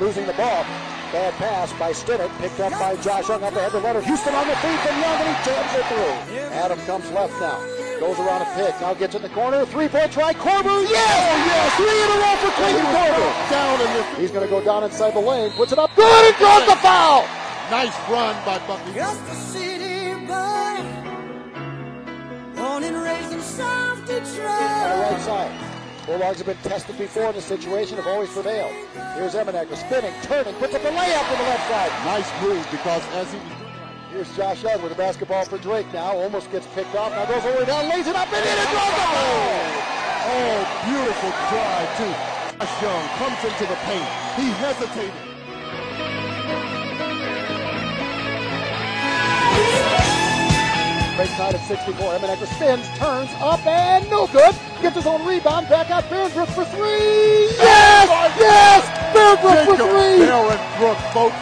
losing the ball. Bad pass by Stinnett, picked up by Josh Young up ahead to Leonard Houston on the feed from Young, and he jams it through. Adam comes left now. Goes around a pick. Now gets in the corner. 3-point try. Korver. Yes! Oh, yes! 3 in a row for Clayton Korver. Down in this. He's going to go down inside the lane. Puts it up. Good! And draws the foul! Nice run by Bucky. Just a city boy, born and raised in South Detroit. On the right side. Bulldogs have been tested before in this situation, have always prevailed. Here's Emenecker spinning, turning, puts up the layup on the left side. Nice move because as he was doing. Here's Josh Young with the basketball for Drake now. Almost gets picked off. Now goes all the way down, lays it up, and in and draws the foul! Oh, beautiful drive, too. Josh Young comes into the paint. He hesitated. Break side of 64. Emenecker spins, turns, up, and no good. Gets his own rebound. Back out. Barron for 3. Yes! Yes! Barron for 3. Barron Brooks, folks.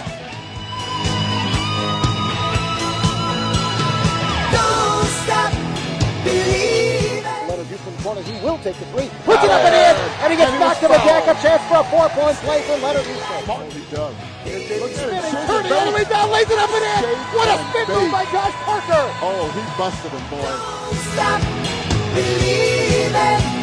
Don't stop believing. Leonard Houston corner. He will take the 3. Puts it up and in. And he gets knocked to the deck. A chance for a 4-point play for Leonard Houston. Oh, he does. Spinning, turning all the way down, lays it up and in. What a spin move by Josh Parker. Oh, he busted him, boy. Don't stop believing.